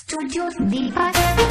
Studio Deepak.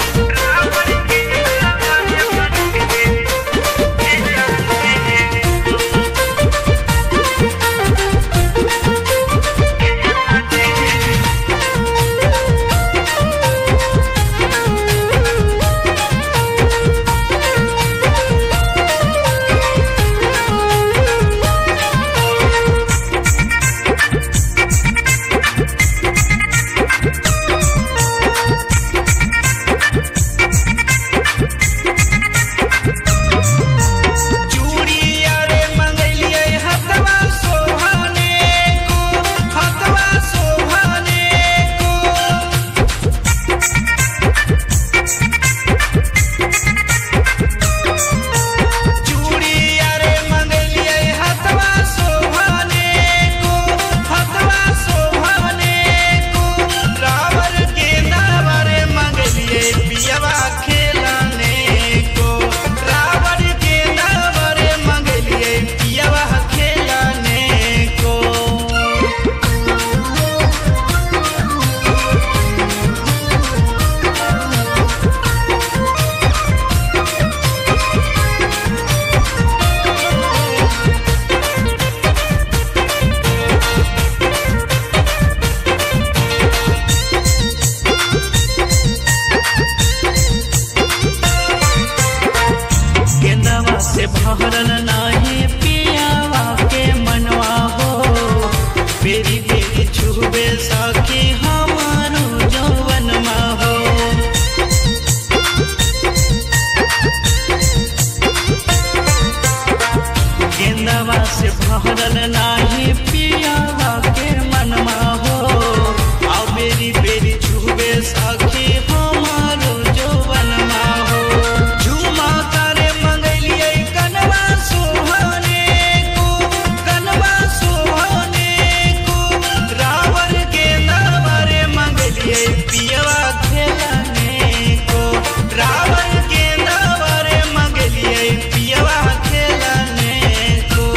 भरल नाही पियावा के मनवा हो, बेरी बेरी छुबे सखी हमारो जौवनमा हो। गेंदवा से भरल नाही पियावा के मनवा हो, आओ बेरी बेरी छुबे सखी हमारो जौवनमा हो। झूमा करे मंगलिए कनवा सोहने को, कनवा सोहने को, रावर के नवरे मंगलिए पियवा खेलने को, रावर के नवरे मंगलिए पियवा खेलने को।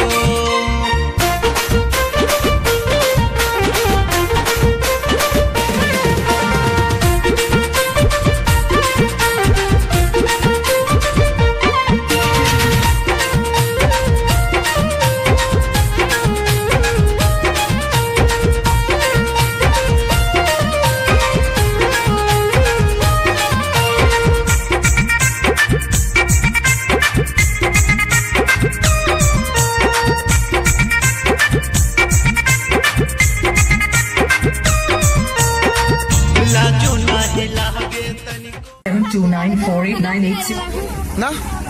लाजो ना हिला गे तनिको 7294898. ना